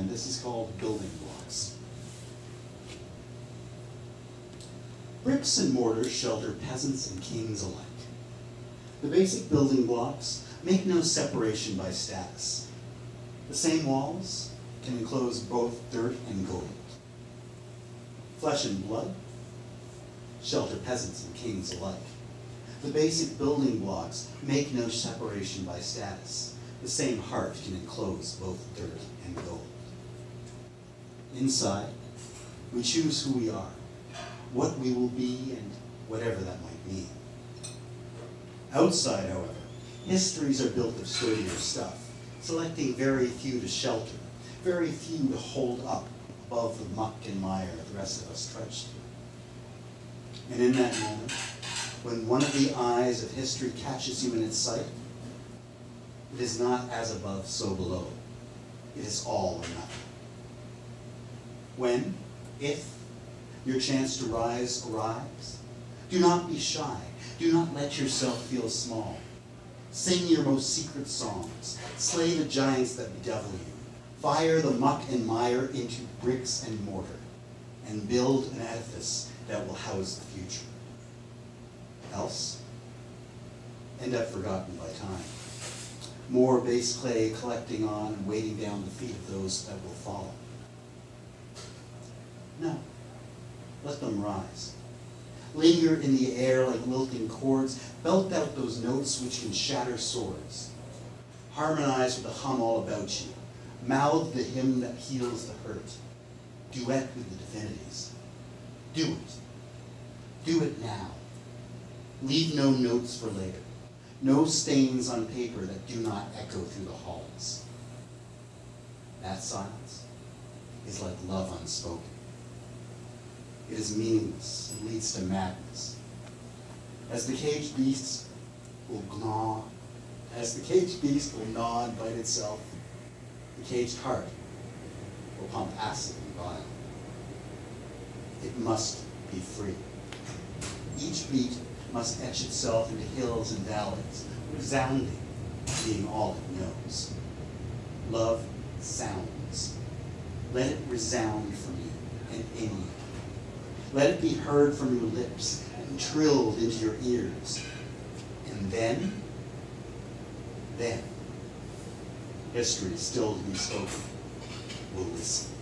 this is called building blocks. Bricks and mortar shelter peasants and kings alike. The basic building blocks make no separation by status. The same walls can enclose both dirt and gold. Flesh and blood shelter peasants and kings alike. The basic building blocks make no separation by status. The same heart can enclose both dirt and gold. Inside, we choose who we are, what we will be, and whatever that might mean. Outside, however, histories are built of sturdier stuff, selecting very few to shelter, very few to hold up above the muck and mire the rest of us trudge through. And in that moment, when one of the eyes of history catches you in its sight, it is not as above, so below. It is all or nothing. When, if, your chance to rise arrives, do not be shy. Do not let yourself feel small. Sing your most secret songs. Slay the giants that bedevil you. Fire the muck and mire into bricks and mortar, and build an edifice that will house the future. Else, end up forgotten by time. More base clay collecting on and weighting down the feet of those that will follow. No, let them rise. Linger in the air like lilting chords. Belt out those notes which can shatter swords. Harmonize with the hum all about you. Mouth the hymn that heals the hurt. Duet with the divinities. Do it. Do it now. Leave no notes for later. No stains on paper that do not echo through the halls. That silence is like love unspoken. It is meaningless and leads to madness. As the caged beast will gnaw, and bite itself, the caged heart will pump acid and bile. It must be free. Each beat must etch itself into hills and valleys, resounding, being all it knows. Love sounds. Let it resound from you and in you. Let it be heard from your lips and trilled into your ears. And then, history still to be spoken will listen.